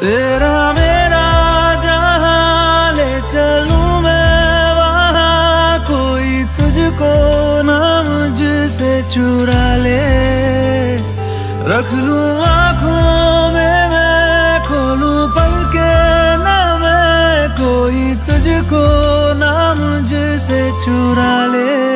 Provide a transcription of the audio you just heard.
तेरा मेरा जहां ले चलूं मैं वहां, कोई तुझको ना मुझसे चुरा ले। रख लूं आँखों में मैं, खोलूं पलकें ना मैं, कोई तुझको ना मुझसे चुरा ले।